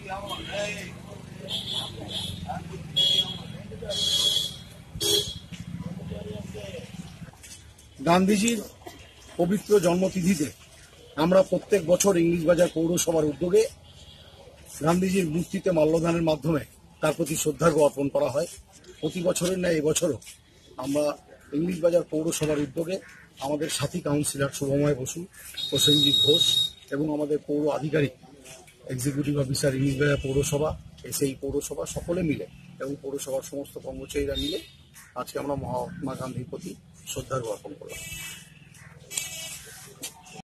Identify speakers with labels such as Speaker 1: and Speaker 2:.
Speaker 1: গান্ধীজির পবিত্র জন্মতিথিতে আমরা প্রত্যেক বছর ইংলিশ বাজার পৌরসভার উদ্যোগে গান্ধীজির মূর্তিতে মাল্যদানের মাধ্যমে তার প্রতি শ্রদ্ধার্ঘ্য অর্পণ করা হয়। প্রতি বছরের ন্যায় এবছরও আমরা ইংলিশ বাজার পৌরসভার উদ্যোগে আমাদের সাথী কাউন্সিলর শুভময় বসু, প্রসেনজিৎ ঘোষ এবং আমাদের পৌর আধিকারিক এক্সিকিউটিভ অফিসার ইংলিশ বাজার পৌরসভা, এসএই পৌরসভা সকলে মিলে এবং পৌরসভার সমস্ত কর্মচারীরা মিলে আজকে আমরা মহাত্মা গান্ধীর প্রতি শ্রদ্ধার্ঘ্য অর্পণ করলাম।